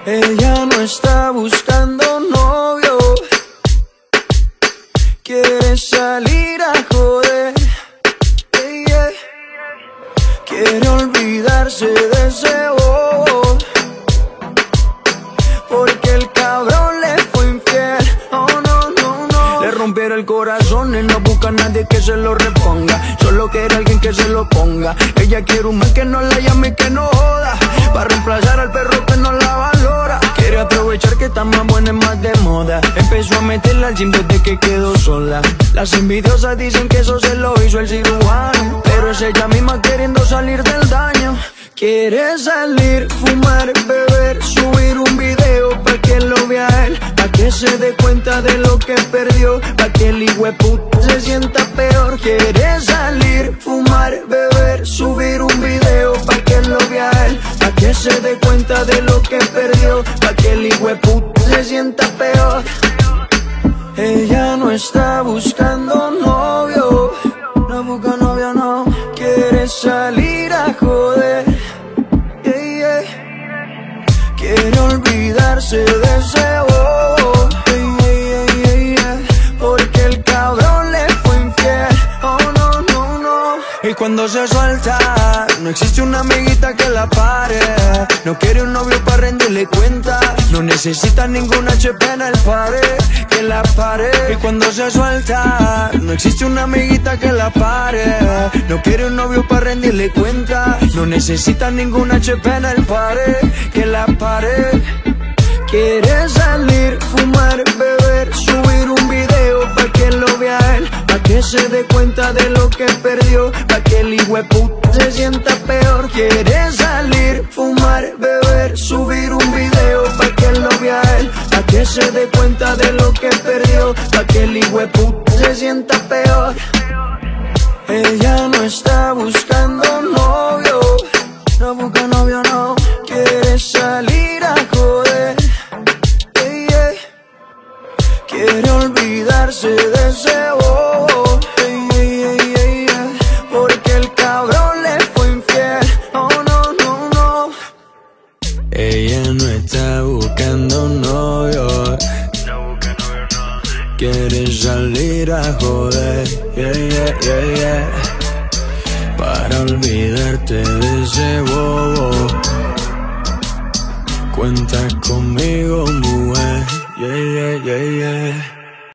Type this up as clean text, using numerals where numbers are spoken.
Ella no está buscando novio, quiere salir a joder, yeah. Quiere olvidarse de ese bobo, porque el cabrón le fue infiel. Oh no, no, no. Le rompieron el corazón y no busca a nadie que se lo reponga, solo quiere alguien que se lo ponga. Ella quiere un man que no la llame y que no joda, para reemplazar al perro que no la valora. Quiere aprovechar que está más buena y más de moda. Empezó a meterla al gym desde que quedó sola. Las envidiosas dicen que eso se lo hizo el cirujano, pero es ella misma queriendo salir del daño. Quiere salir, fumar, beber, subir un video pa' que lo vea él, pa' que se dé cuenta de lo que perdió, pa' que el hijueputa se sienta peor. Quiere salir, fumar, beber, subir un video pa' que lo vea él, pa' que se dé cuenta de lo que perdió, pa' que el hijueputa se sienta peor. Ella no está buscando novio, no busca novio, no. Quiere salir a joder, yeah, yeah. Quiere olvidarse de ese bobo, yeah, yeah, yeah. Porque el cabrón le fue infiel. Oh no, no, no. Y cuando se suelta, no existe una amiguita que la pare. No quiere un novio para rendirle cuenta, no necesita ningún HP en el pared que la pare. Y cuando se suelta, no existe una amiguita que la pare. No quiere un novio para rendirle cuenta, no necesita ningún HP en el pared que la pare. Quiere salir, fumar, beber, subir un video pa' que lo vea él, pa' que se dé cuenta de lo que perdió, pa' que el hijueputa se sienta peor. Quiere salir, fumar, beber, subir un video pa' que lo vea él, pa' que se dé cuenta de lo que perdió, pa' que el hijueputa se sienta peor. Ella no está buscando novio, no busca novio, no. Quiere salir a joder, yeah, yeah. Quiere olvidarse de ese bobo, yeah, yeah, yeah, yeah. Porque el cabrón le fue infiel. Oh no, no, no. Ella no está buscando novio, quiere salir a joder, yeah, yeah, yeah, yeah. Para olvidarte de ese bobo, cuenta conmigo, mujer, yeah, yeah, yeah, yeah.